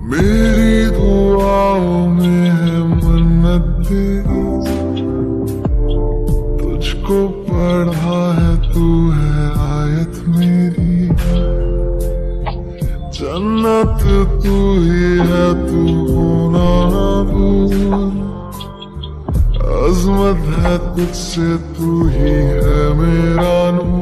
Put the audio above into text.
मेरी दुआओं में है मन्नत तेरी, तुझको पढ़ा है तू है आयत मेरी। जन्नत तू ही है, तू होना ना दूर, अज़मत है तुझसे, तू ही है मेरा नूर।